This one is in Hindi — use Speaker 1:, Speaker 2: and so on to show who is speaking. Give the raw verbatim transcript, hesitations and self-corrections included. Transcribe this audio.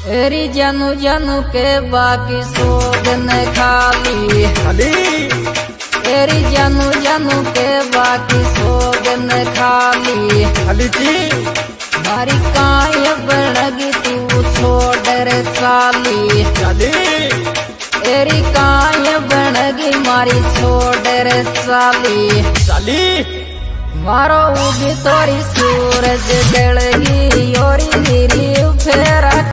Speaker 1: एरी जानू जानू के बाकी सोगन खाली
Speaker 2: खाली
Speaker 1: एरी जानू जानू के बाकी सोगन खाली
Speaker 2: खाली जी
Speaker 1: मारी काय बनगी तू छोड़ रे साली
Speaker 2: खाली
Speaker 1: एरी काय बनगी मारी छोड़ रे साली
Speaker 2: साली
Speaker 1: मारो उगी तोरी सूरज गलगी योरी गिरी फेरा